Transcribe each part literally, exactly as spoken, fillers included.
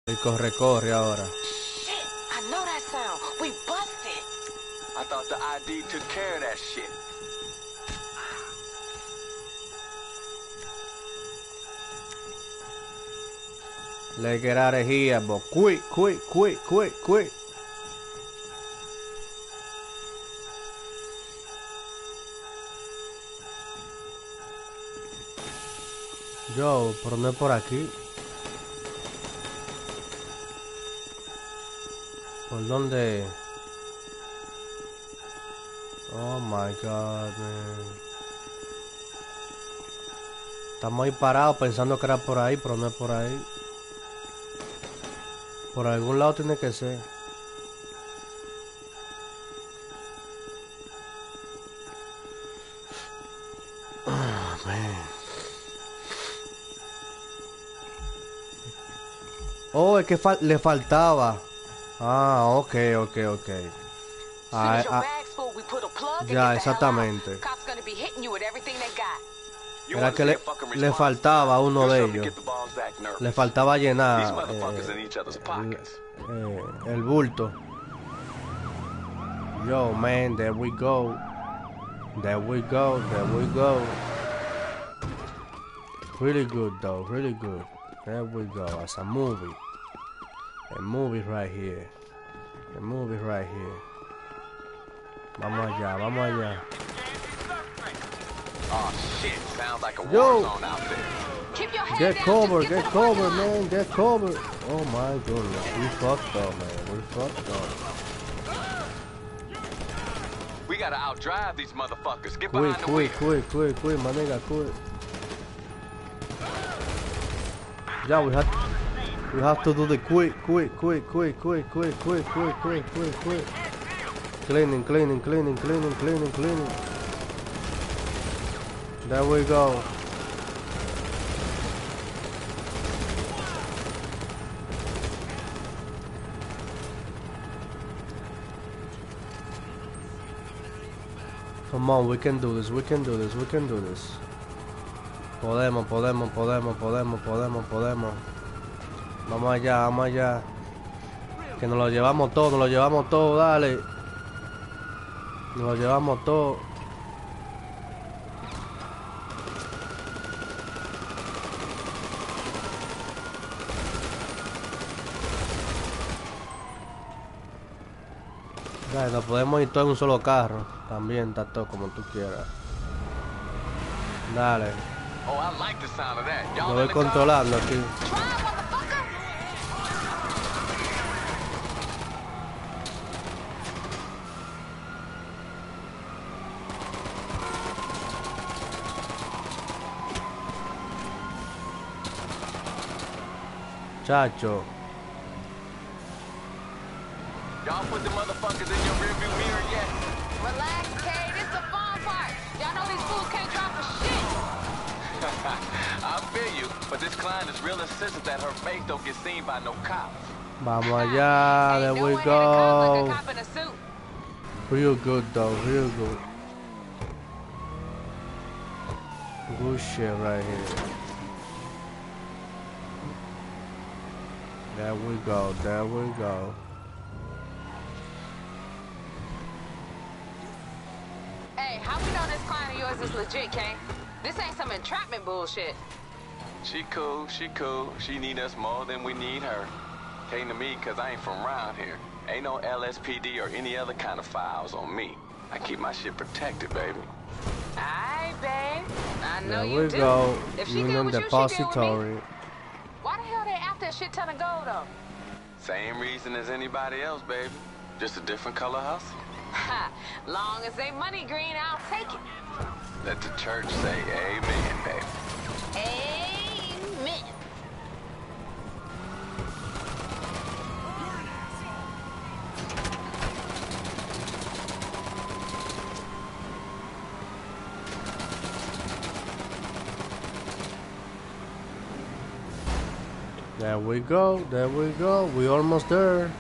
El corre, corre ahora. Shit, I know that sound. We busted. I thought the I D took care of that shit. Let's get out of here, but quick, quick, quick, quick, quick. Yo, pero no es por aquí. ¿Por dónde? Oh my god, man. Estamos ahí parados pensando que era por ahí, pero no es por ahí. Por algún lado tiene que ser. Oh, man. Oh, es que fal le faltaba. Ah, ok, ok, ok. Ah, ah, ya, exactamente. Era que le, le faltaba uno de ellos. Le faltaba llenar eh, el, eh, el bulto. Yo, man, there we go. There we go, there we go. Really good, though, really good. There we go, as a movie. A movie right here. A movie right here. Vamos allá, vamos allá. Oh shit, sounds like a Yo. war zone out there. Get cover, get cover, man, get cover. Oh my goodness, we fucked up, man, we fucked up. We gotta outdrive these motherfuckers. Get Quick, behind the quick, wheel. quick, quick, quick, my nigga, quick. Yeah, we have, we have to do the quick, quick, quick, quick, quick, quick, quick, quick, quick, quick, quick. Cleaning, cleaning, cleaning, cleaning, cleaning, cleaning. There we go. Come on, we can do this, we can do this, we can do this. Podemos, podemos, podemos, podemos, podemos, podemos. Vamos allá, vamos allá. Que nos lo llevamos todo, nos lo llevamos todo, dale. Nos lo llevamos todo. Dale, nos podemos ir todos en un solo carro. También está todo como tú quieras. Dale. Oh, I like the sound of that. Lo Y'all voy in the car? controlando aquí. Chacho. Y'all put the motherfuckers in your rearview mirror yet? Relax, Kay. This the fun part. Y'all know these fools can't drop a shit. I feel you, but this client is real insistent that her face don't get seen by no cops. Vamos allá, there we go. Real good though, real good. Good shit right here. There we go, there we go. Hey, how we know this client of yours is legit, Kay? This ain't some entrapment bullshit. She cool, she cool. She need us more than we need her. Came to me cause I ain't from around here. Ain't no L S P D or any other kind of files on me. I keep my shit protected, baby. Aye, babe. I know There you we do. go, If she did Union what you, she did with me. Depository. Why the hell they after a shit ton of gold, though? Same reason as anybody else, baby. Just a different color hustle. Ha! Long as they money green, I'll take it. Let the church say amen, baby. Amen. There we go, there we go. We almost there.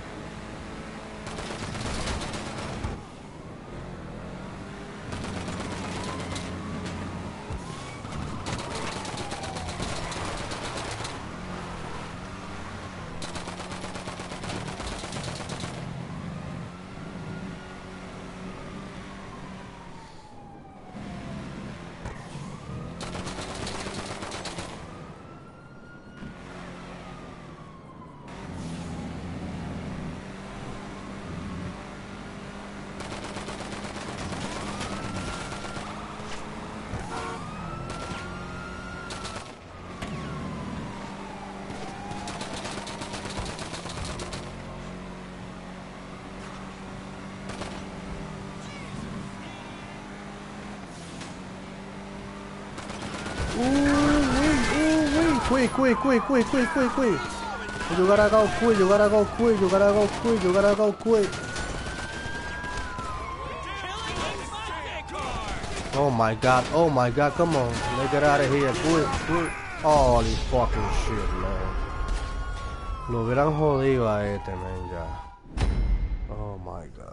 quick, quick, quick, quick, quick, quick, quick. You gotta go quick, you gotta go quick, you gotta go quick, you gotta go quick. Oh my god, oh my god, come on. Let's get out of here, quick, quick. Holy fucking shit, man. Lo hubieran jodido a este, man, ya. Oh my god.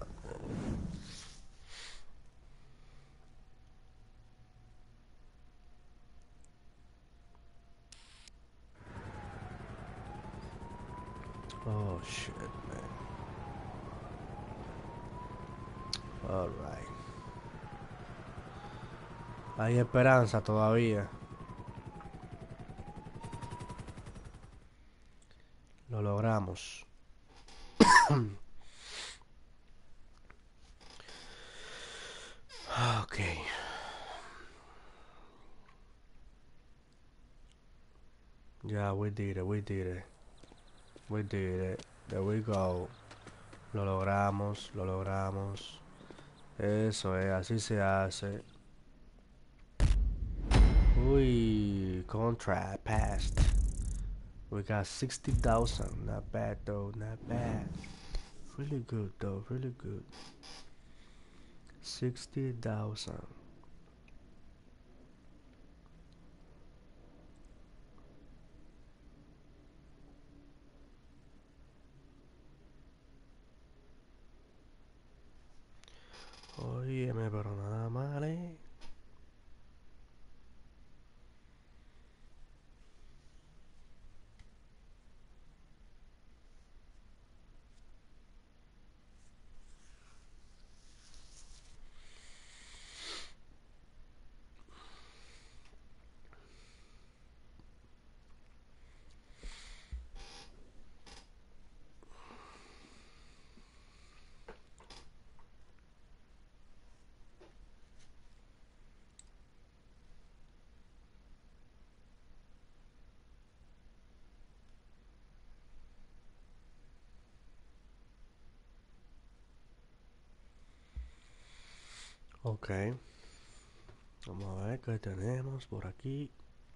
Oh shit, man. All right. Hay esperanza todavía. Lo logramos. Okay. Yeah, we did it, we did it. We did it. There we go. Lo logramos, lo logramos. Eso es, así se hace. Uy, contract passed. We got sixty thousand. Not bad though, not bad. Really good though, really good. sixty thousand. Óyeme, pero nada mal, eh. Ok. Vamos a ver qué tenemos por aquí.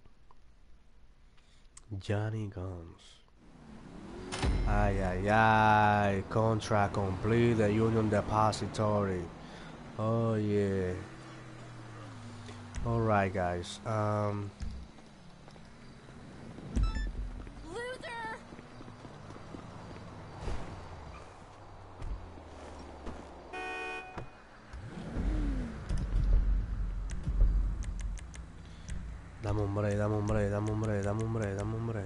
Johnny Guns. Ay, ay, ay. Contract complete. The Union Depository. Oh, yeah. Alright, guys. Um... Dame un break, dame un break, dame un break, dame un break, dame un break.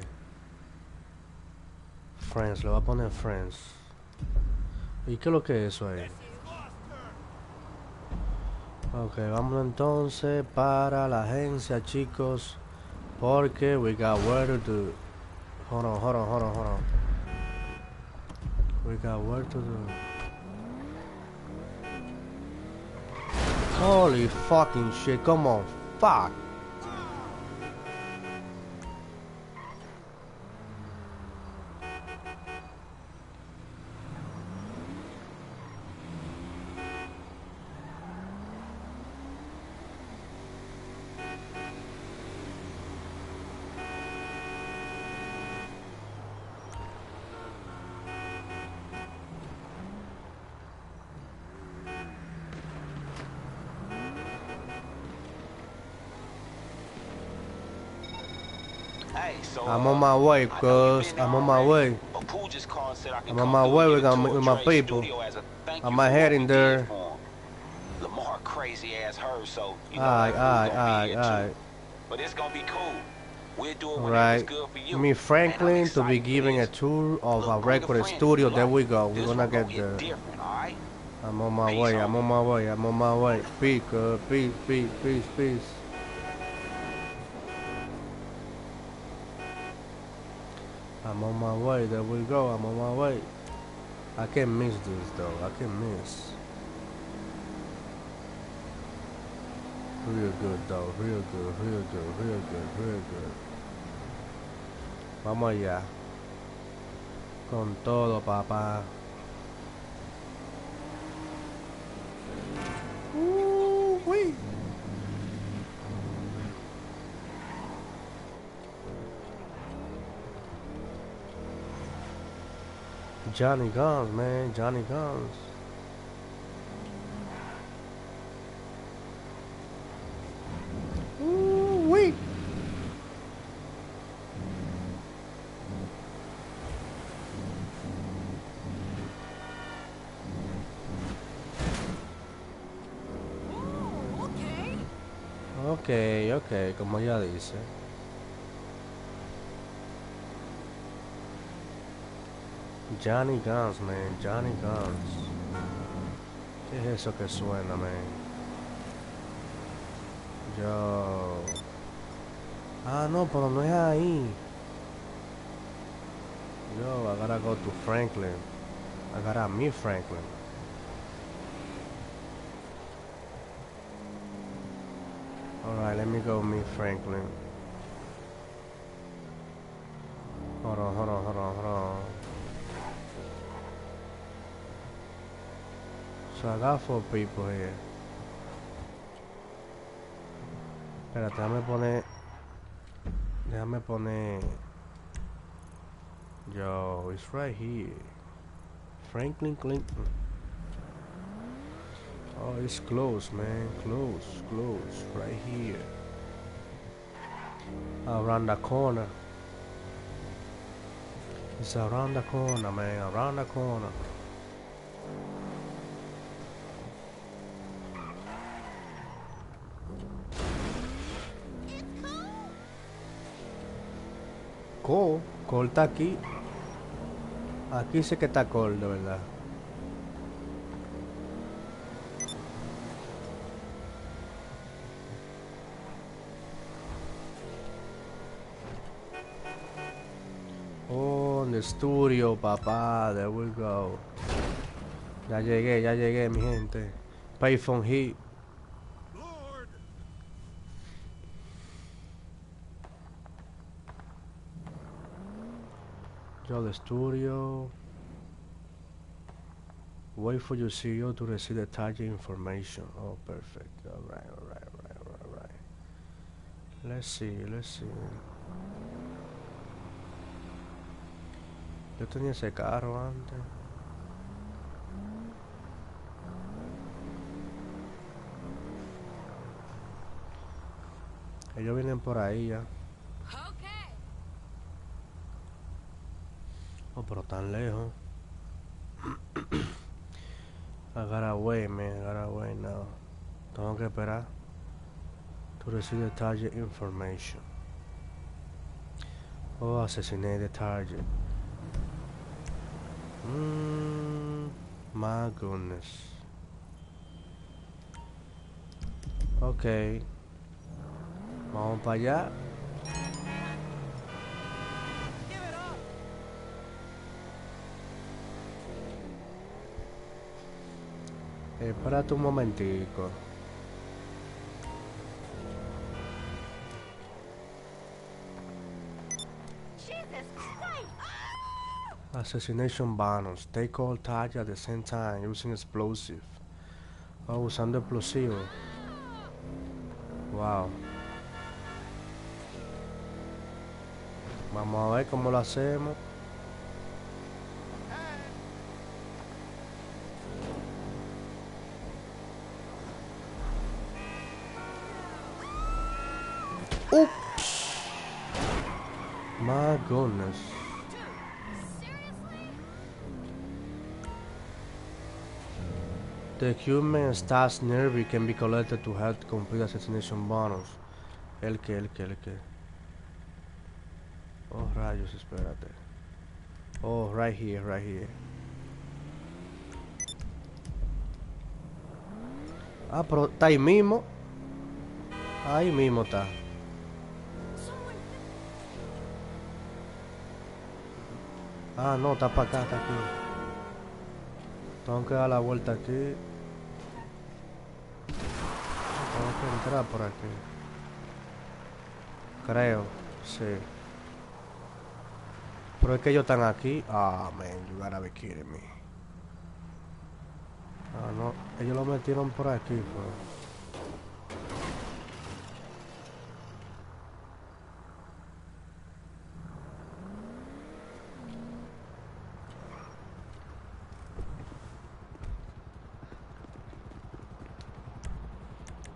Friends, le voy a poner Friends. ¿Y qué es lo que es eso ahí? Ok, vamos entonces para la agencia, chicos. Porque we got work to do. Hold on, hold on, hold on, hold on. We got work to do. Holy fucking shit, come on, fuck. I'm on my way, cuz. I'm on my way. I'm on my way with, my, with my people. I'm heading there. Lamar crazy ass her, so you know Alright, like, alright, gonna alright, be it alright. too. But it's gonna be cool. We'll do it when Right. it's good for you. Me, Franklin, to be excited for giving a this. tour of Look, a bring record friend studio. if you There like. we go. We're This gonna one get hit there. different, alright? I'm on my Peace, way. I'm homie. on my way. I'm on my way. Peace, cuz. Peace, peace, peace, peace. I'm on my way. There we go. I'm on my way. I can't miss this though. I can't miss. Real good though. Real good. Real good. Real good. Real good. Vamos allá. Con todo, papá. Uh, uy. Johnny Guns, man, Johnny Guns. Ooh, wait. Ok, ok, como ella dice. Johnny Guns, man, Johnny Guns. ¿Qué es eso que suena, man? Yo... Ah, no, pero no es ahí. Yo, I gotta go to Franklin. I gotta meet Franklin. Alright, let me go meet Franklin. Hold on, hold on, hold on, hold on. So I got four people here. Espérate, déjame poner... Déjame poner... Yo, it's right here. Franklin Clinton. Oh, it's close, man. Close, close. Right here. Around the corner. It's around the corner, man. Around the corner. Cole. Cole está aquí. Aquí sé que está Cole, de verdad. Oh, en el estudio, papá. There we go. Ya llegué, ya llegué, mi gente. Payphone Heat. Yo, the studio. Wait for your C E O to receive the target information. Oh, perfect. Alright, alright, alright, alright, alright. Let's see, let's see. Yo tenía ese carro antes. Ellos vienen por ahí ya. Oh, pero tan lejos. I gotta wait, man. I gotta wait now. Tengo que esperar to receive the target information. Oh, assassinate the target. Mmm. My goodness. Ok. Vamos para allá. Espérate un momentico. Assassination bonus. Take all targets at the same time using explosive. Oh, usando explosivo. Wow. Vamos a ver cómo lo hacemos. Oops. My goodness. The human stats nerve can be collected to help complete assassination bonus. El que, el que, el que. Oh, rayos, espérate. Oh, right here, right here. Ah, pero está ahí mismo. Ahí mismo está. Ah, no, está para acá, está aquí. Tengo que dar la vuelta aquí. Tengo que entrar por aquí. Creo, sí. Pero es que ellos están aquí. Ah, man, you gotta be kidding me. Ah, no, ellos lo metieron por aquí, pues.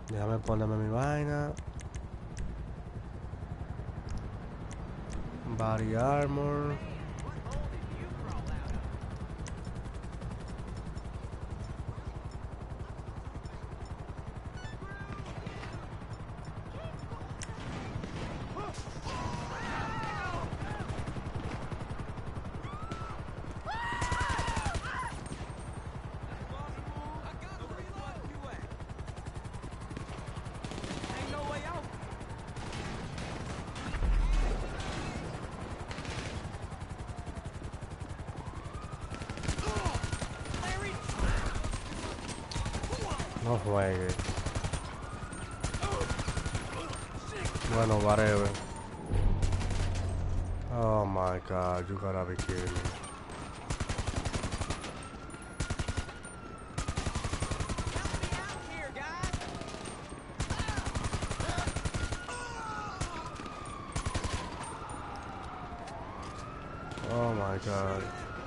Déjame ponerme mi vaina. Body armor. No juegue. Bueno, whatever. Oh my god, you gotta be kidding me. Oh my god.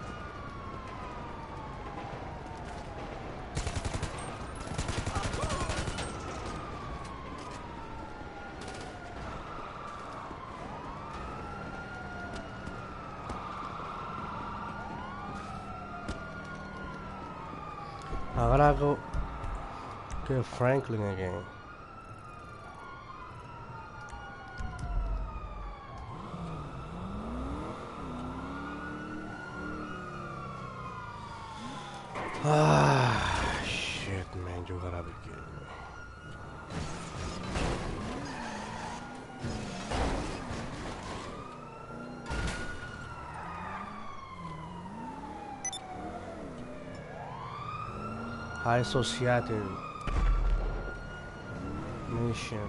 I gotta go get Franklin again. Ah, shit, man, you gotta be kidding me. High Society mission.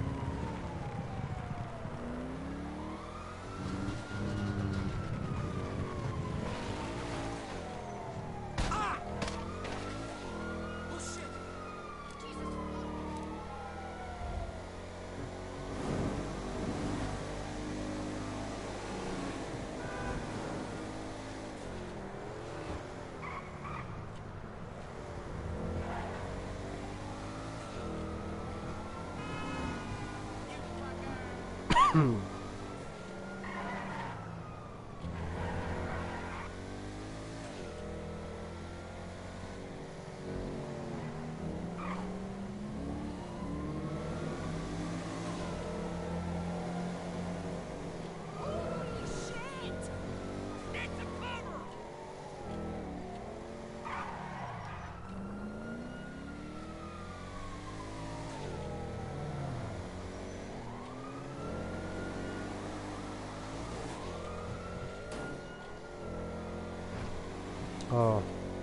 Oh,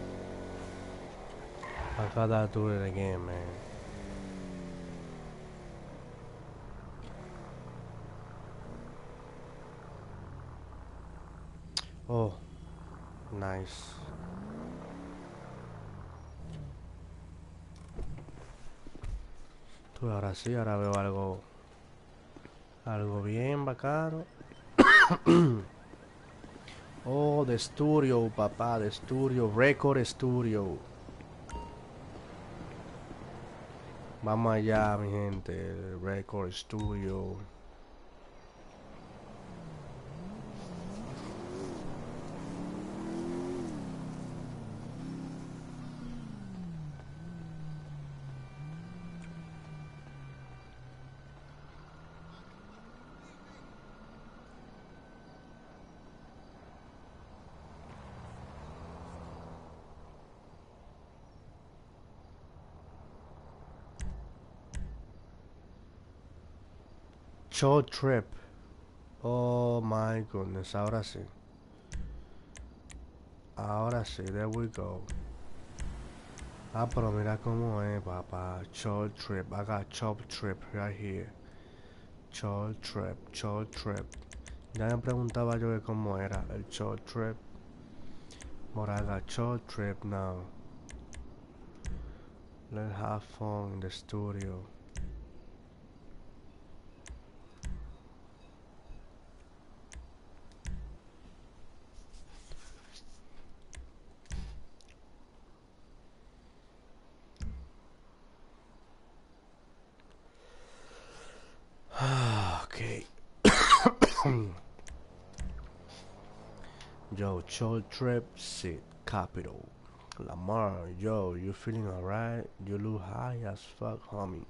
I gotta do it again, man. Oh, nice. Tú ahora sí, ahora veo algo, algo bien bacano. Oh, de Studio, papá, de Studio, Record Studio. Vamos allá, mi gente, Record Studio. Short Trip. Oh my goodness, ahora sí. Ahora sí, there we go. Ah, pero mira cómo es, papá. Short Trip. I got Chop Trip right here. Short Trip, Short Trip. Ya me preguntaba yo de cómo era el Short Trip. But I got Short Trip now. Let's have fun in the studio. Short Trip Seat Capital. Lamar, yo, you feeling alright? You look high as fuck, homie.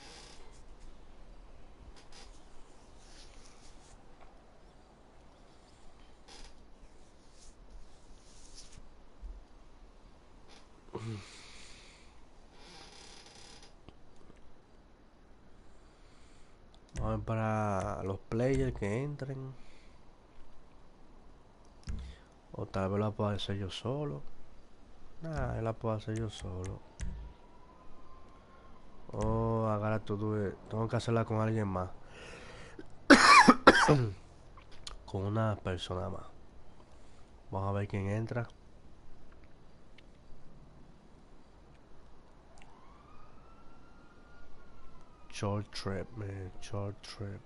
Vamos a ver para los players que entren. O tal vez la puedo hacer yo solo. Nah, la puedo hacer yo solo. Oh, agarra tu due. Tengo que hacerla con alguien más. Con una persona más. Vamos a ver quién entra. Short trip, man. Short trip.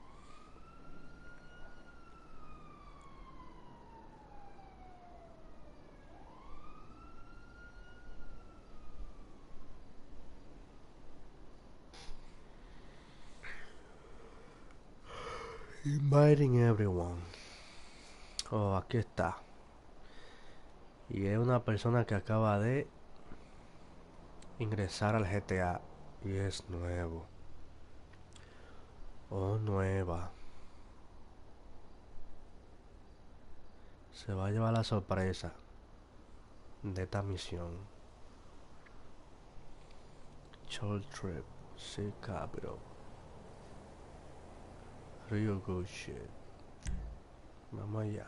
Inviting everyone. Oh, aquí está. Y es una persona que acaba de ingresar al G T A. Y es nuevo. Oh, nueva. Se va a llevar la sorpresa de esta misión. Short Trip, Sea Capital. Real good shit. Vamos allá.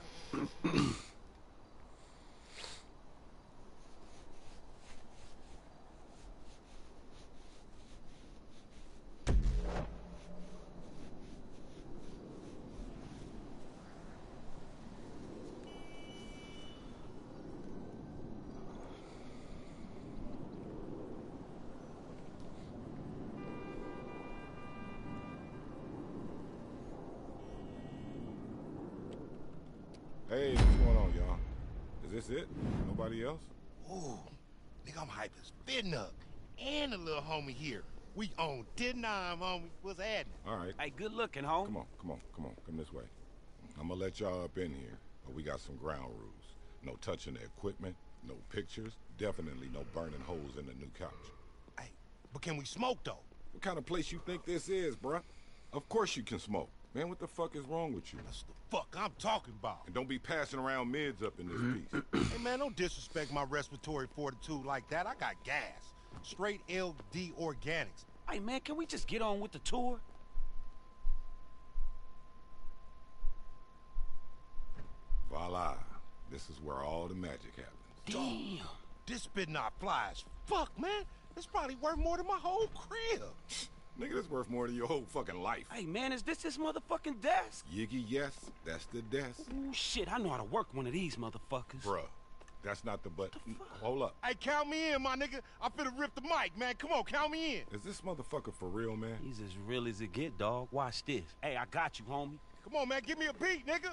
Hey, what's going on, y'all? Is this it? Nobody else? Ooh, nigga, I'm hype as fitting up. And a little homie here. We on ten nine, homie. What's happening? All right. Hey, good looking, home. Come on, come on, come on. Come this way. I'm gonna let y'all up in here, but we got some ground rules. No touching the equipment, no pictures, definitely no burning holes in the new couch. Hey, but can we smoke, though? What kind of place you think this is, bruh? Of course you can smoke. Man, what the fuck is wrong with you? That's the fuck I'm talking about. And don't be passing around mids up in this piece. Hey, man, don't disrespect my respiratory fortitude like that. I got gas. Straight L D organics. Hey, man, can we just get on with the tour? Voila. This is where all the magic happens. Damn. This spit not fly as fuck, man. It's probably worth more than my whole crib. Nigga, that's worth more than your whole fucking life. Hey, man, is this his motherfucking desk? Yiggy, yes, that's the desk. Ooh, shit, I know how to work one of these motherfuckers. Bruh, that's not the button. The fuck? Hold up. Hey, count me in, my nigga. I'm finna rip the mic, man. Come on, count me in. Is this motherfucker for real, man? He's as real as it get, dog. Watch this. Hey, I got you, homie. Come on, man. Give me a beat, nigga.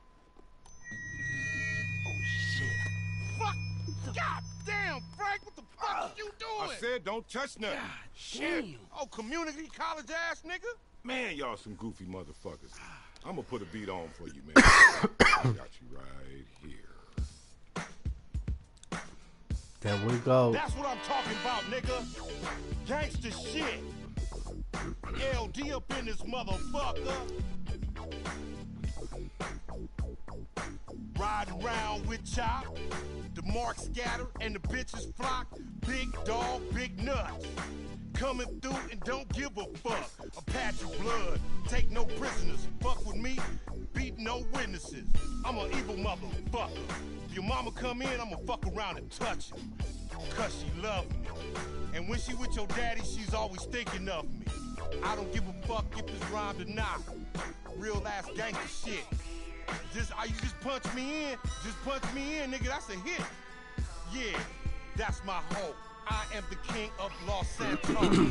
Oh, shit. Fuck. God damn, Frank. What the fuck Uh, are you doing? I said don't touch nothing. God Shit. damn. Oh, community college ass nigga? Man, y'all some goofy motherfuckers. I'm gonna put a beat on for you, man. I got you right here. There we go. That's what I'm talking about, nigga. Gangsta shit. L D up in this motherfucker. Riding around with Chop. The mark scatter and the bitches flock. Big dog, big nuts. Coming through and don't give a fuck. A patch of blood, take no prisoners. Fuck with me, beat no witnesses. I'm an evil motherfucker. If your mama come in, I'ma fuck around and touch her. Cause she love me. And when she with your daddy, she's always thinking of me. I don't give a fuck if it's rhymed or not. Real ass gangster shit. Just, are you just punch me in? Just punch me in, nigga, that's a hit. Yeah, that's my hope. I am the king of Los Santos.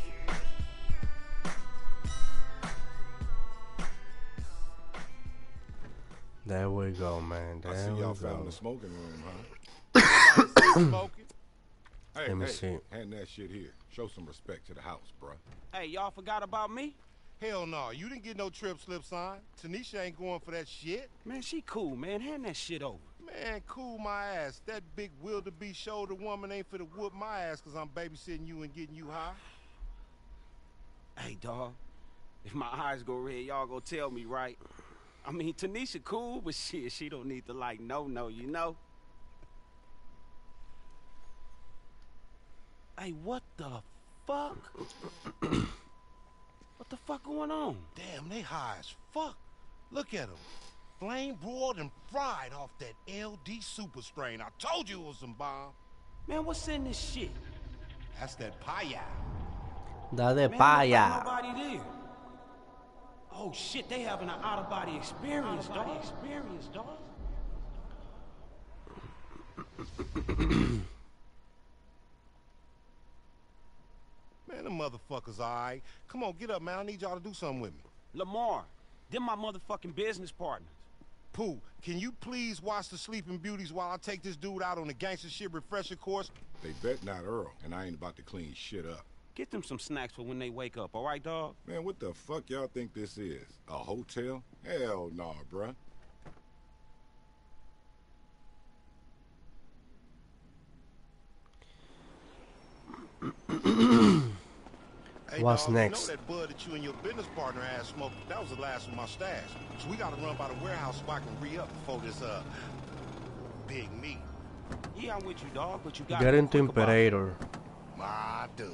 There we go, man. There I see we y'all go. found the smoking room, huh? Smoking. Hey, Let me hey, see. hand that shit here. Show some respect to the house, bruh. Hey, y'all forgot about me? Hell no, you didn't get no trip slip sign. Tanisha ain't going for that shit. Man, she cool, man. Hand that shit over. Man, cool my ass. That big wildebeest shoulder woman ain't for to whoop my ass because I'm babysitting you and getting you high. Hey, dog. If my eyes go red, y'all gonna tell me, right? I mean, Tanisha cool, but shit, she don't need to, like, no-no, you know? Hey, what the fuck? What the fuck going on? Damn, they high as fuck. Look at them. Flame broiled and fried off that L D super strain. I told you it was some bomb. Man, what's in this shit? That's that paya. Da de Man, paya. nobody there. Oh shit, they having an out-of-body experience, dog. Experience, dog. Man, them motherfuckers all right. Come on, get up, man. I need y'all to do something with me. Lamar, them my motherfucking business partners. Pooh, can you please watch the Sleeping Beauties while I take this dude out on the gangster shit refresher course? They bet not Earl, and I ain't about to clean shit up. Get them some snacks for when they wake up, all right, dog? Man, what the fuck y'all think this is? A hotel? Hell nah, bruh. Hey, What's dawg, next? You know that bud that you and your business partner had smoked? That was the last of my stash. So we gotta run by the warehouse so I can re-up before this, uh, big meat. Yeah, I'm with you, dog, but you got Get into Imperator. My dude.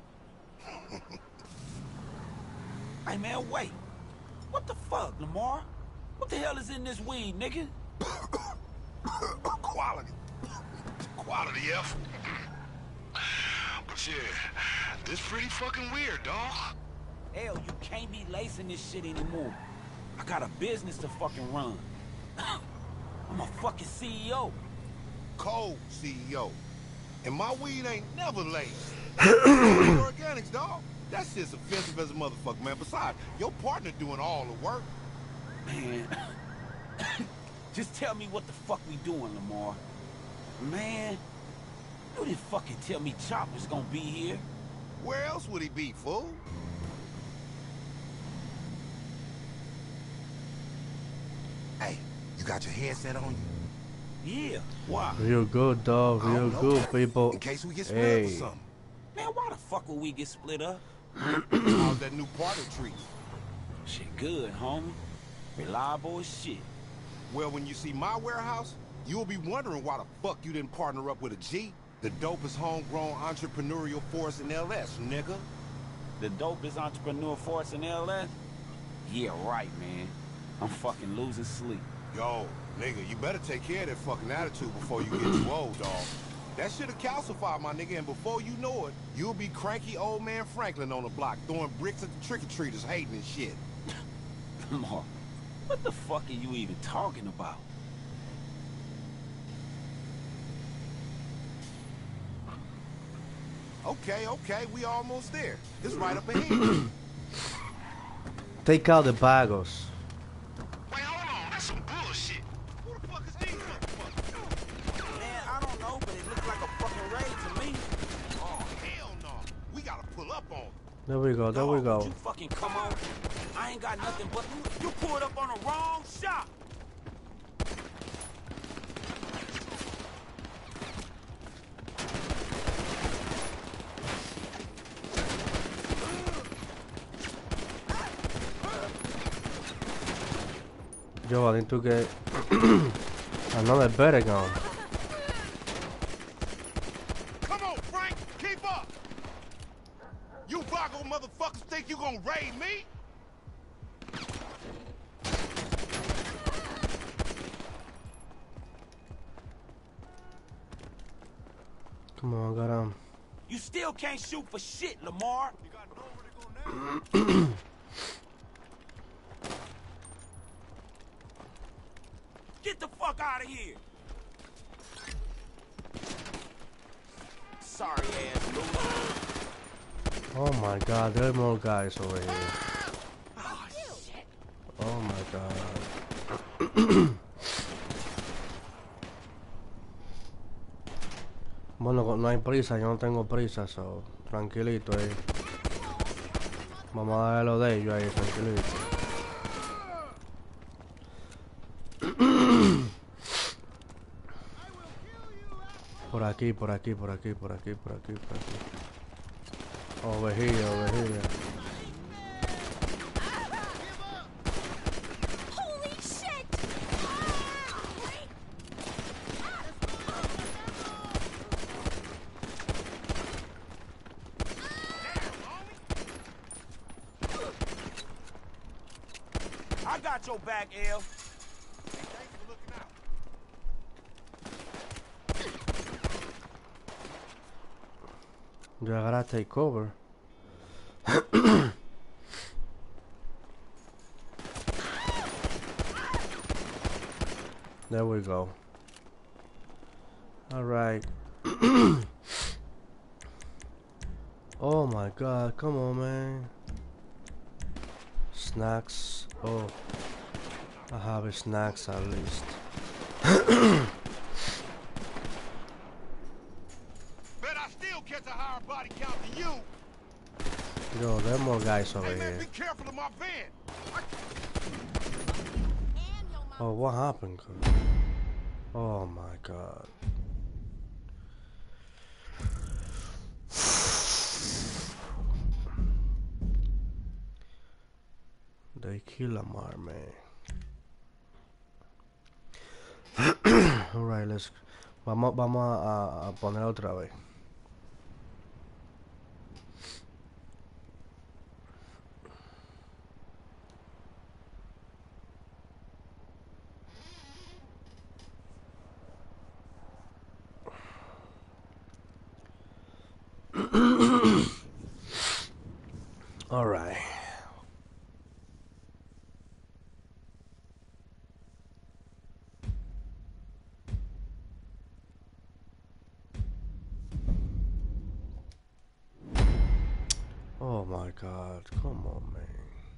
Hey, man, wait. What the fuck, Lamar? What the hell is in this weed, nigga? Quality. Quality, F. But yeah, this pretty fucking weird, dawg. Hell, you can't be lacing this shit anymore. I got a business to fucking run. I'm a fucking C E O. Cold C E O. And my weed ain't never laced. Organics, dawg. That shit's offensive as a motherfucker, man. Besides, your partner doing all the work. Man, just tell me what the fuck we doing, Lamar. Man, you didn't fucking tell me Chop was gonna be here. Where else would he be, fool? Hey, you got your headset on you? Yeah, why? Real good, dog. I Real don't know. good, people. In case we get split Hey. up or something. Man, why the fuck would we get split up? How's that new partner treat you? Shit good, homie. Reliable as shit. Well, when you see my warehouse, you'll be wondering why the fuck you didn't partner up with a G, the dopest homegrown entrepreneurial force in L S, nigga. The dopest entrepreneur force in L S? Yeah, right, man. I'm fucking losing sleep. Yo, nigga, you better take care of that fucking attitude before you get too old, dog. That shit'll calcify, my nigga, and before you know it, you'll be cranky old man Franklin on the block, throwing bricks at the trick-or-treaters, hating and shit. Lamar, what the fuck are you even talking about? Okay, okay, we almost there. It's right up ahead. Take out the bagos. Wait, hold on, that's some bullshit. Who the fuck is these motherfuckers? Man, I don't know, but it looks like a fucking raid to me. Oh, hell no. We gotta pull up on them. There we go, there we Dog, go. would you fucking come on? I ain't got nothing but you pulled up on the wrong shop. Yo, I need to get another better gun. Come on, Frank, keep up. You Vago motherfuckers think you gonna raid me? Come on, I got him. You still can't shoot for shit, Lamar. You got nowhere to go now? Get the fuck out of here. Sorry, ass loser. Oh my god, there are more guys over here. Oh, shit. Oh my god. Bueno, no hay prisa, yo no tengo prisa, so tranquilito ahí. Vamos a darle lo de ellos ahí, tranquilito. Por aquí, por aquí, por aquí, por aquí, por aquí, por aquí. Over here, over here. Holy shit! I got your back, L. Thanks for looking out. You gotta take cover. There we go. All right. Oh my god, come on, man. Snacks. Oh, I have snacks at least. Bet I still catch a higher body count than you. Yo, there are more guys over Hey man, here. be careful of my van. I Oh, what happened? Oh my god. They kill Amar, man. Alright, let's. Vamos, vamos a, a poner otra vez. Alright. Oh my god, come on, man.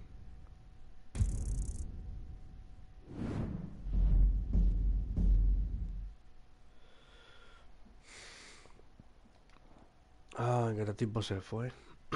Ah, que este tipo se fue.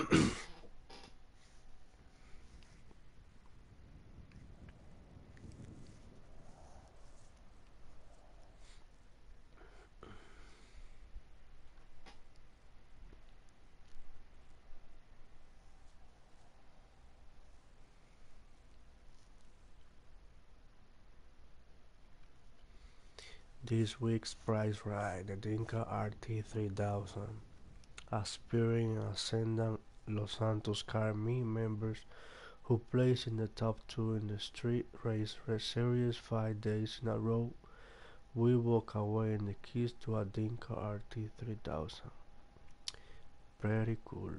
This week's prize ride, the Dinka R T three thousand, aspiring Ascendant Los Santos Car Me members who placed in the top two in the street race series five days in a row will walk away in the keys to a Dinka R T three thousand. Pretty cool.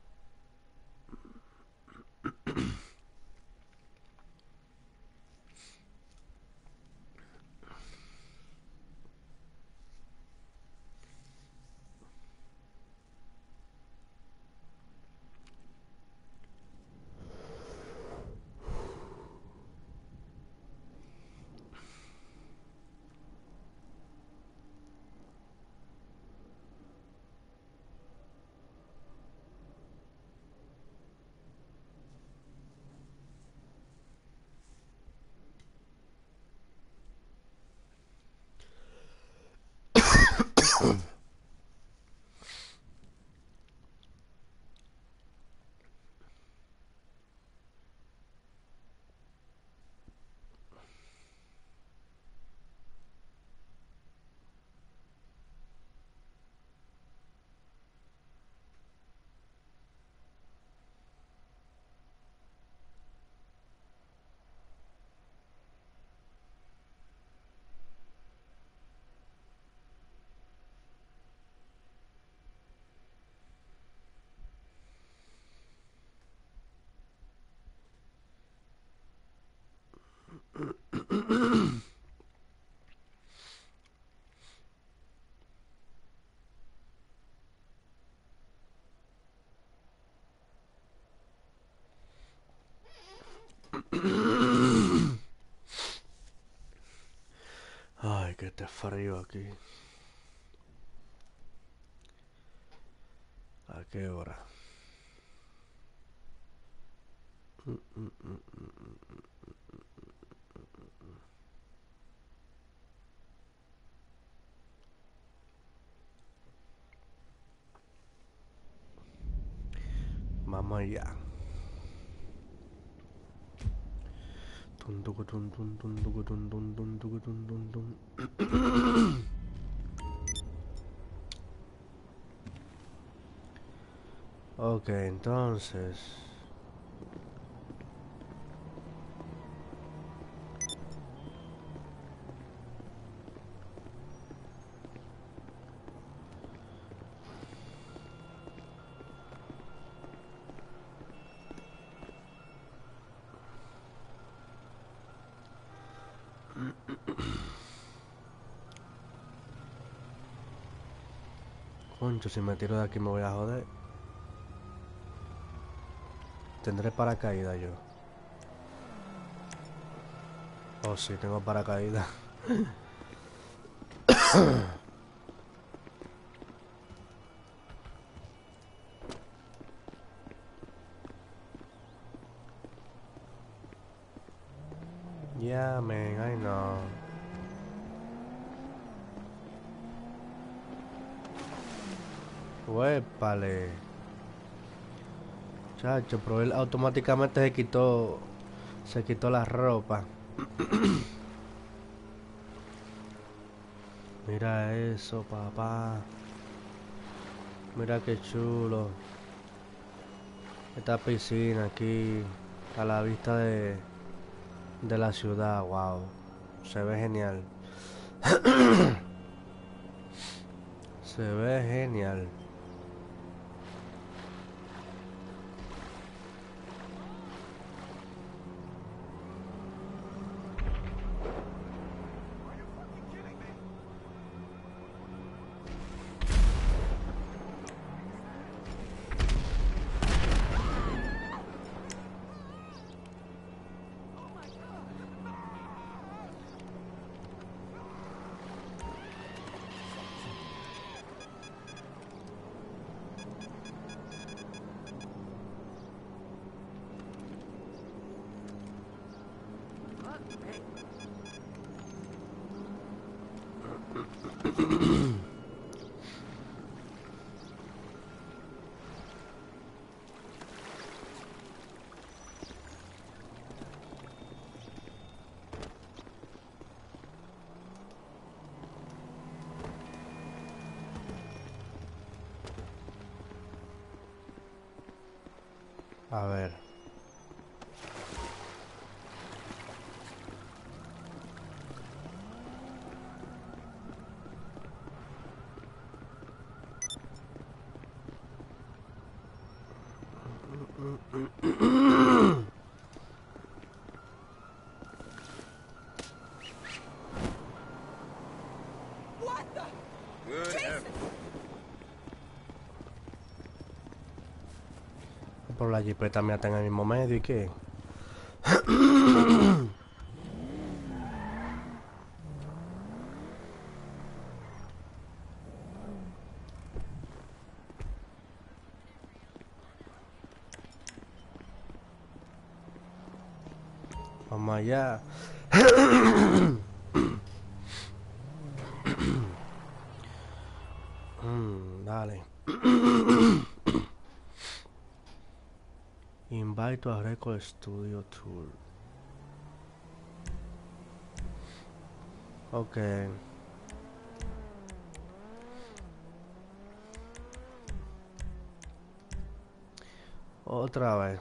Ay, que está frío aquí. ¿A qué hora? Mm, mm, mm, mm, mm. Vamos allá. Tun, tucu, tun, tun, tun, tucu, tun, tun, tun, tucu, tun, tun, tun. Ok, entonces. Concho, si me tiro de aquí me voy a joder. Tendré paracaídas yo. Oh, sí, tengo paracaídas. Yeah, man, I know. Huépale. Chacho, pero él automáticamente se quitó. Se quitó la ropa. Mira eso, papá. Mira qué chulo. Esta piscina aquí. A la vista de. De la ciudad, wow. Se ve genial. Se ve genial. A ver. Por la jipeta me está en el mismo medio y qué. Vamos allá. mm, dale. Invite to a record studio tour. Okay. Otra vez.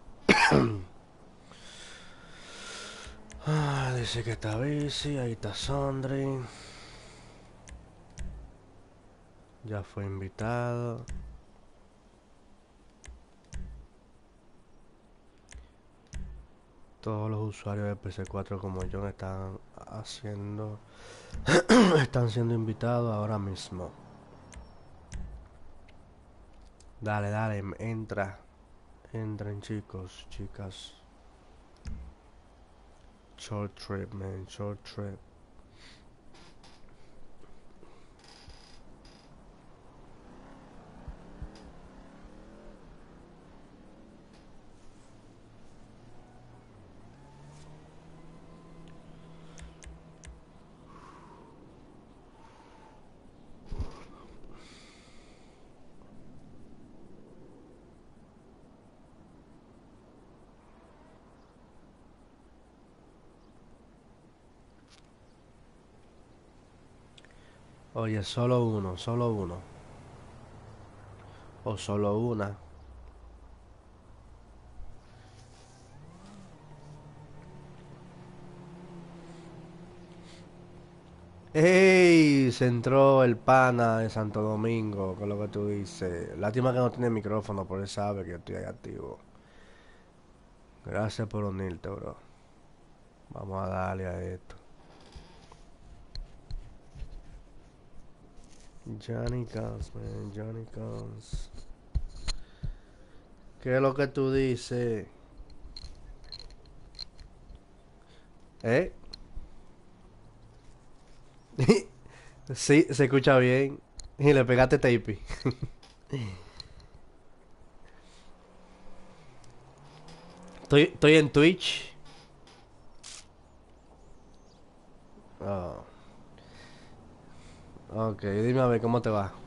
Ah, dice que está busy. Ahí está Sondri. Ya fue invitado. Todos los usuarios de P C cuatro como yo están haciendo están siendo invitados ahora mismo. Dale, dale, entra. Entren chicos, chicas. Short trip, man, short trip. Oye, solo uno, solo uno. O solo una. ¡Ey! Se entró el pana de Santo Domingo, con lo que tú dices. Lástima que no tiene micrófono, pero él sabe que yo estoy ahí activo. Gracias por unirte, bro. Vamos a darle a esto. Johnny Guns, man, Johnny Guns. ¿Qué es lo que tú dices? ¿Eh? Sí, se escucha bien. Y le pegaste tape. Estoy, estoy en Twitch. Oh. Ok, dime a ver cómo te va.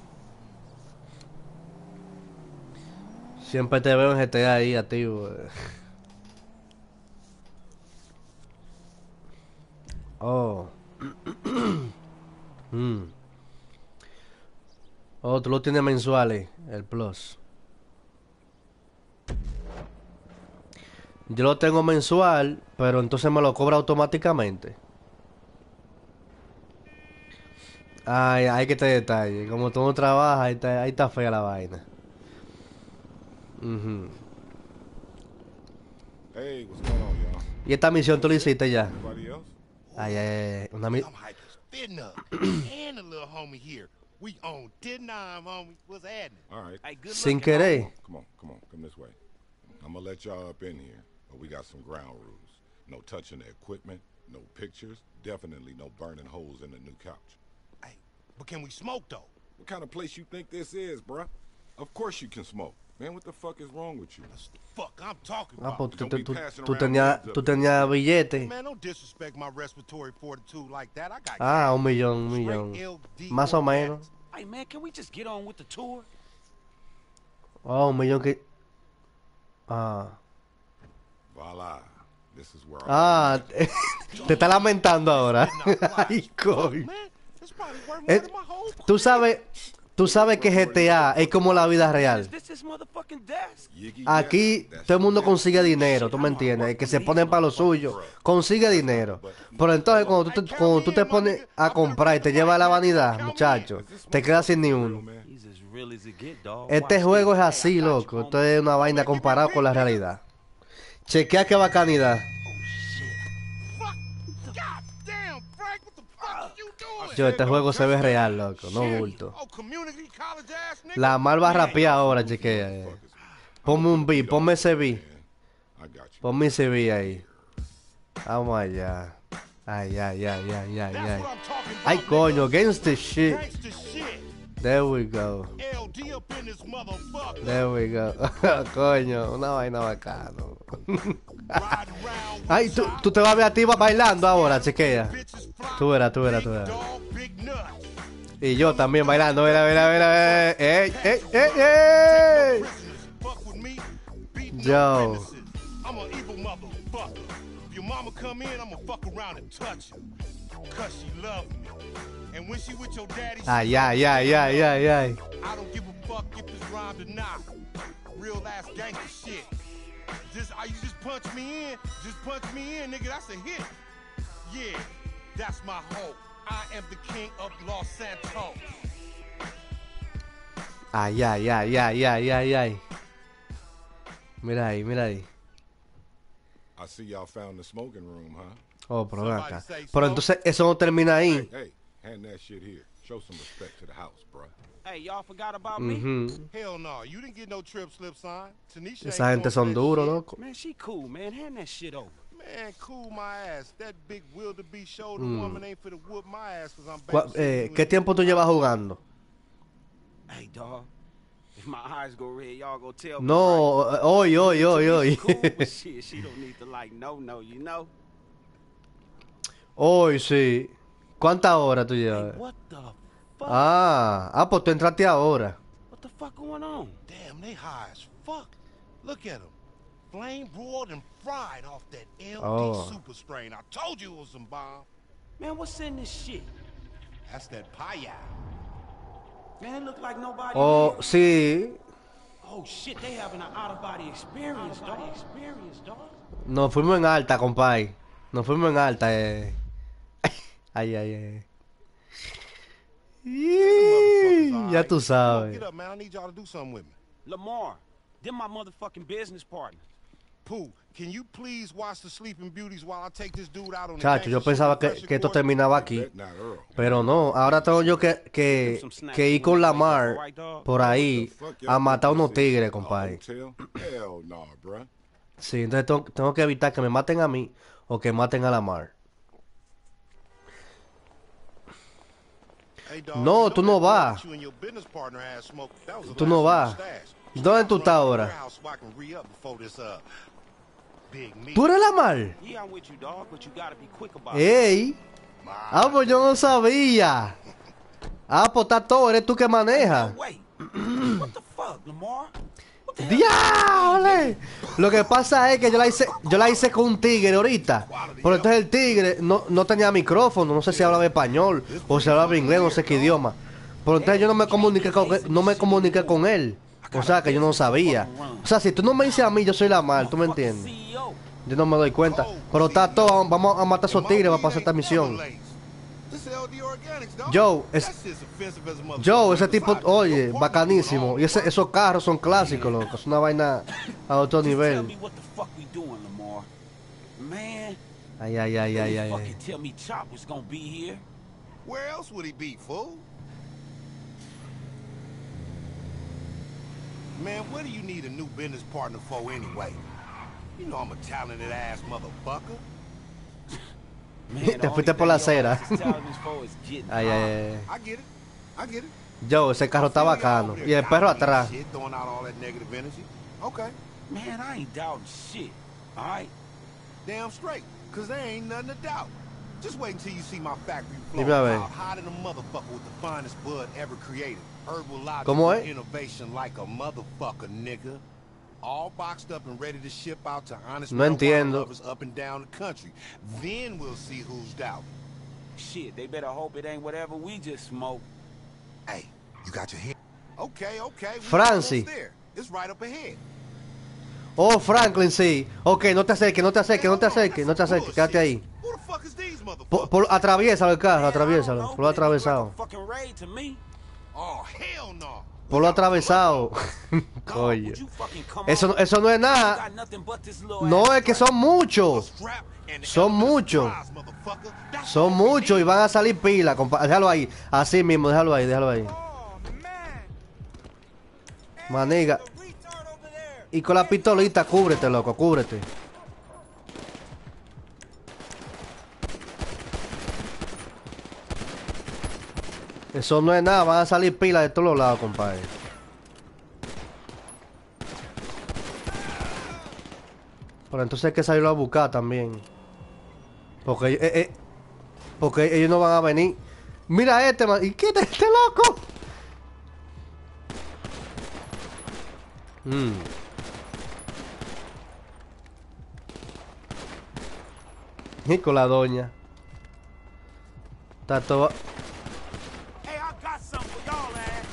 Siempre te veo en G T A ahí activo. Oh. mm. Oh, tú lo tienes mensuales, el Plus. Yo lo tengo mensual, pero entonces me lo cobra automáticamente. Ay, hay que te detalle. Como tú no trabajas, ahí está, ahí está fea la vaina. Ujú. Hey, what's going on, y'all? ¿Y esta misión tú la hiciste ya? Anybody else? Ay, ay, ay. Una mi... Some hikers fitting up. And a little homie here. We own ten nine, homie. What's happening? All right. Hey, good Sin looking, querer. Come on, come on, come this way. I'm gonna let y'all up in here, but we got some ground rules. No touching the equipment, no pictures, definitely no burning holes in the new couch. Hey, but can we smoke though? What kind of place you think this is, bruh? Of course you can smoke. Man, what the fuck is wrong with you? That's the fuck I'm talking Ah, about. pues tú, tú, tú, tú tenías tú tenías billete. Man, don't disrespect my respiratory fortitude like that. I got Ah, un millón, un straight millón. L D Más o organics. menos. Hey, man, can we just get on with the tour? Oh, un millón que... Ah. Voila. This is where Ah, te, te está lamentando ahora. Ay, coño. Man, that's probably worth more Eh, than my whole Tú sabes, tú sabes que G T A es como la vida Is real. this his motherfucking desk? Yiggy, Aquí yeah, that's todo el mundo it. consigue dinero, ¿tú me entiendes? El que se pone para lo suyo, consigue dinero. Pero entonces cuando tú te, cuando tú te pones a comprar y te lleva a la vanidad, muchacho, te quedas sin ni uno. He's as real as it get, dog. Este Watch juego this. es Hey, así, I got you, loco. homie. Esto es una vaina comparado con la realidad. Chequea qué bacanidad. fuck. God damn, Frank, what the fuck you doing? Yo, este juego se ve real, loco, no bulto. Oh, community college ass nigga. La mal va a rapear ahora, chequea. eh. Ponme un beat, ponme ese beat. I got you. Ponme ese beat ahí. Vamos allá. Ay, ay, ay, ay, ay, That's ay. what I'm talking about. Ay, coño, against the shit. Gangsta shit. There we go. L D up in this motherfucker. There we go. Coño, una vaina bacana. Riding around Ay, tú, tú te vas a ver a ti bailando ahora, chequea. bitches fly. Tú verás, tú verás, tú Big verás. dog, big nut. Y yo también bailando, mira, mira, mira, mira. ¡Ey, ey, ey, No ey! prisoners. Fuck with me. Beat no Yo. witnesses. I'm an evil motherfucker. If your mama come in, I'ma fuck around and touch her. Cause she love me. And when she with your daddy, she Ay, ay, ay, ay, ay, ay. I don't give a fuck if it's rhymed or not. Real ass gangster shit. Just, are you just punch me in? Just punch me in, nigga. That's a hit. Yeah, that's my hope. I am the king of Los Santos. Ay, ay, ay, ay, ay, ay, ay. Mira ahí, mira ahí. I see y'all found the smoking room, huh? Oh, pero ven acá. Pero entonces eso no termina ahí. Hey, hand that shit here. Show some respect to the house, bruh. Hey, y'all forgot about me? Ujú. Hell no, you didn't get no trip slip sign. Tanisha Esa ain't gente going son for that duros, shit. loco. Man, she cool, man. Hand that shit over. Man, cool my ass. That big wildebeest shoulder Mm. woman ain't for to whoop my ass because I'm Cua- babysitting eh, you ¿Qué and- tiempo tú llevas jugando? Hey, dog. If my eyes go red, y'all go tell me. No, right? hoy, hoy, hoy, hoy. Cool, but shit, she don't need to like no, no, you know. Hoy sí. ¿Cuántas horas tú Hey, llevas? what the fuck? Ah, ah, pues tú entraste ahora. What the fuck going on? Damn, they high as fuck. Look at them. Flame broiled and fried off that L D Oh. super strain. I told you it was some bomb. Man, what's in this shit? That's that paya. Man, it look like nobody. Oh, here. sí. Oh shit, they having an out of body experience, dog. Experience, dog. Nos fuimos en alta, compadre. Nos fuimos en alta, eh. Ay, ay, ay. Motherfuckers, Ya tú all right? sabes. Get up, man. I need y'all to do something with me. Lamar, they're my motherfucking business partners. Pooh, can you please watch the Sleeping Beauties while I take this dude out on the Chacho, yo gangster pensaba shit que, with que esto pressure terminaba I aquí. bet not Earl. Pero no, ahora tengo yo que, que, que ir con Lamar por ahí Fuck a y'all matar think unos this is? tigres, A compadre. hotel? Hell no, bruh. Sí, entonces tengo, tengo que evitar que me maten a mí o que maten a Lamar. Hey, dog, No, you know tú no that vas. blunt you and your business partner had smoked? That was the Tú last no of my vas. stash. ¿Dónde tú I'm estás running the ahora? warehouse so I can re-up before this, uh, big meet. ¿Tú eres Lamar? Yeah, I'm with you, dog, but you gotta be quick about ¡Ey! My Ah, pues yo no sabía. Ah, pues está todo, eres tú que it. manejas. No, wait. What the fuck, Lamar? What the hell? ¡Diable! Lo que pasa es que yo la hice, yo la hice con un tigre ahorita. Pero entonces el tigre no, no tenía micrófono, no sé si hablaba español o si hablaba inglés, no sé qué idioma. Pero entonces yo no me comuniqué con no me comuniqué con él. O sea que yo no sabía. O sea, si tú no me dices a mí, yo soy Lamar, ¿tú me entiendes? C E O. Yo no me doy cuenta. Pero está todo, vamos a matar a esos tigres para pasar esta misión. This L D Organics, dog. Joe, es- That shit's offensive as a motherfucker. Joe, ese tipo, Besides, oye, your partner bacanísimo. doing Y ese, all the esos carros son clásicos, loco. Es una vaina a otro Just tell nivel. me what the fuck we doing, Lamar. Man, Ay, ay, ay, you ay, didn't ay. fucking tell me Chop was gonna be here. Where else would he be, fool? Man, what do you need a new business partner for anyway? You know I'm a talented ass motherfucker. Man, Te the only fuiste por la thing your acera. ass is talented for is getting Ay, high. ay, ay. I get it. I get it. Joe, ese carro está bacano. Y el perro atrás. Shit, throwing out all that negative energy. Okay, Man, I ain't doubting shit. All right? damn straight. Cause there ain't nothing to doubt. Just wait until you see my factory floor. Dime a ver. Out hot in a motherfucker with the finest bud ever created. Herbal logic ¿Cómo and es? innovation like a motherfucker, nigga. All boxed up and ready to ship out to honest No marijuana entiendo. lovers up and down the country. Then we'll see who's doubting. Shit, they better hope it ain't whatever we just smoked. Hey, you got your head. Okay, okay. we Francie. almost there. It's right up ahead. Oh, Franklin, sí. Ok, no te acerques, no te acerques, no te acerques, no te acerques. Quédate ahí. Who the fuck is these Por, motherfuckers? por, atraviésalo el carro, Man, I don't atraviésalo. know, Por lo but it looks like atravesado. a fucking raid to me. Oh, hell no. Por lo atravesado. Dog, Coño. would you fucking come Eso, on? no- eso no es You nada. got nothing but this little No, ass es que strap. son muchos. Strap and the Son element of muchos. surprise, motherfucker. That's Son all we muchos y need. van a salir pila, compa. Déjalo ahí. Así mismo, déjalo ahí, déjalo ahí. Maniga. Y con la pistolita, cúbrete, loco, cúbrete. Eso no es nada, van a salir pilas de todos los lados, compadre. Pero entonces hay que salirlo a buscar también. Porque, eh, eh, porque ellos no van a venir. Mira este, man. ¿Y qué es este loco? Mm. Y con la doña. Está todo. Hey, I got something for y'all, ass.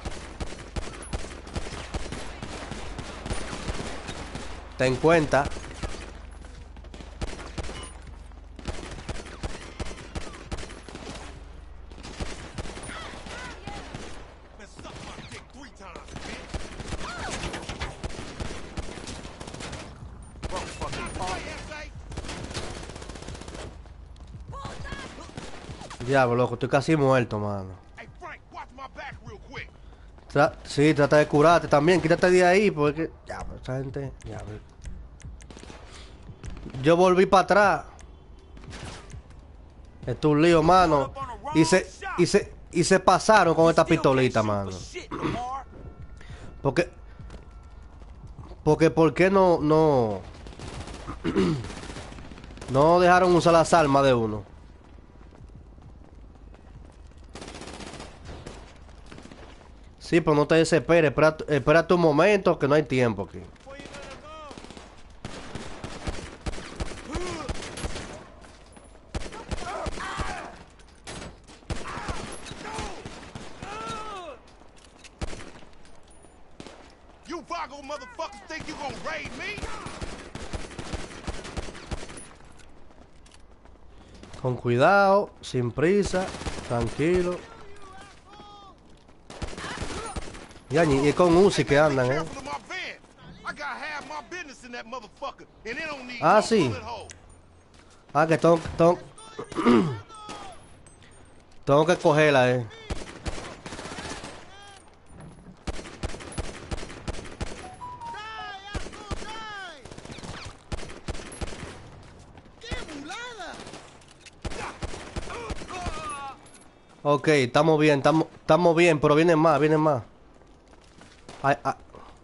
Ten cuenta. Man, suck my dick three times, bitch. Bro, fucking party. Diablo, loco, estoy casi muerto, mano. Hey, Frank, watch my back real quick. Tra- sí, trata de curarte también. Quítate de ahí, porque. Ya, pero esa gente. Ya, ve. Yo volví para atrás. Esto es un lío, mano. Y se, y se, y se pasaron con esta pistolita, mano. Porque. Porque, ¿por qué no, no. No dejaron usar las armas de uno? Sí, pero no te desesperes. Espera, espérate un momento, que no hay tiempo aquí. Chicago motherfuckers think you gonna raid me? Con cuidado, sin prisa, tranquilo. Ya, ni y con Uzi que andan, eh. Ah, sí. Ah, que tengo, tengo, tengo que cogerla, eh. Ok, estamos bien, estamos, estamos bien, pero vienen más, vienen más. Ay, ay.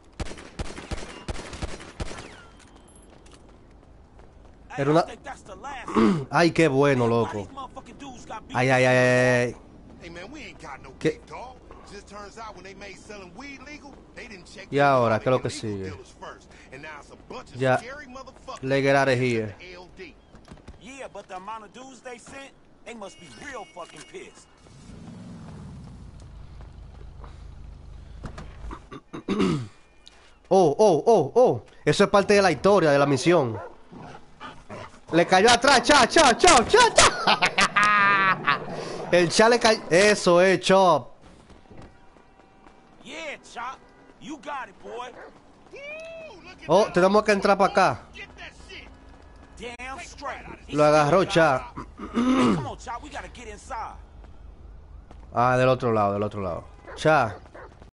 Era una... Ay, qué bueno, loco. Ay, ay, ay, ay. ¿Qué? Y ahora, ¿qué es lo que sigue? Ya. Let's get out of here. Yeah, but the amount of dudes they sent, they must be real fucking pissed. Oh, oh, oh, oh. Eso es parte de la historia, de la misión. Le cayó atrás, cha, cha, cha, cha, cha. El cha le cayó. Eso es, Chop. Yeah, Chop. You got it, boy. Oh, tenemos que entrar para acá. Damn straight. Lo agarró, cha. Come on, Chop. We gotta get inside. Ah, del otro lado, del otro lado. Cha.